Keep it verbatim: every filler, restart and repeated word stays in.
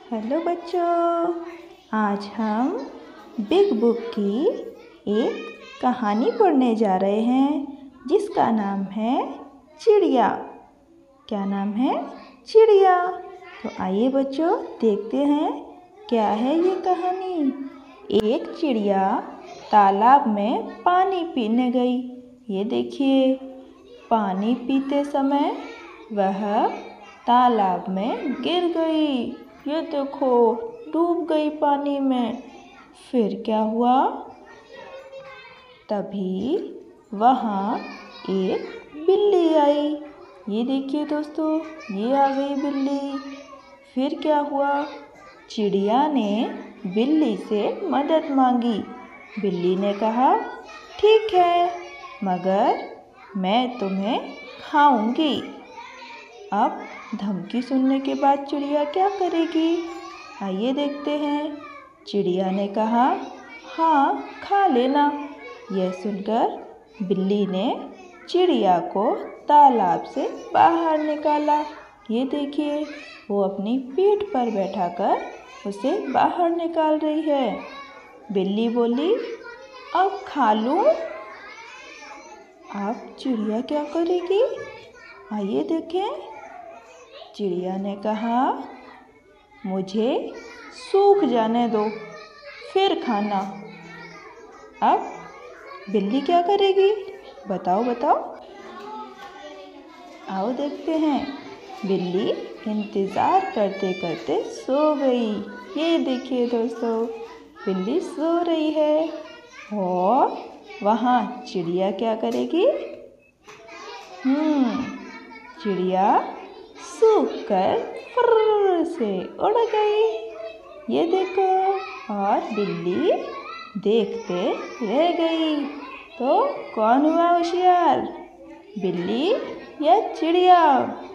Hello बच्चों, आज हम बिग बुक की एक कहानी पढ़ने जा रहे हैं जिसका नाम है चिड़िया। क्या नाम है? चिड़िया। तो आइए बच्चों देखते हैं क्या है ये कहानी। एक चिड़िया तालाब में पानी पीने गई। ये देखिए, पानी पीते समय वह तालाब में गिर गई। ये देखो, डूब गई पानी में। फिर क्या हुआ? तभी वहाँ एक बिल्ली आई। ये देखिए दोस्तों, ये आ गई बिल्ली। फिर क्या हुआ? चिड़िया ने बिल्ली से मदद मांगी। बिल्ली ने कहा, ठीक है, मगर मैं तुम्हें खाऊंगी। अब धमकी सुनने के बाद चिड़िया क्या करेगी? आइए देखते हैं। चिड़िया ने कहा, हाँ, खा लेना। यह सुनकर बिल्ली ने चिड़िया को तालाब से बाहर निकाला। ये देखिए, वो अपनी पीठ पर बैठाकर उसे बाहर निकाल रही है। बिल्ली बोली, अब खा लूं? अब चिड़िया क्या करेगी? आइए देखें। चिड़िया ने कहा, मुझे सूख जाने दो, फिर खाना। अब बिल्ली क्या करेगी? बताओ बताओ। आओ देखते हैं। बिल्ली इंतज़ार करते करते सो गई। ये देखिए दोस्तों, बिल्ली सो रही है और वहाँ चिड़िया क्या करेगी? हम्म चिड़िया सूख कर फुर्र से उड़ गई। ये देखो, और बिल्ली देखते रह गई। तो कौन हुआ होशियार, बिल्ली या चिड़िया?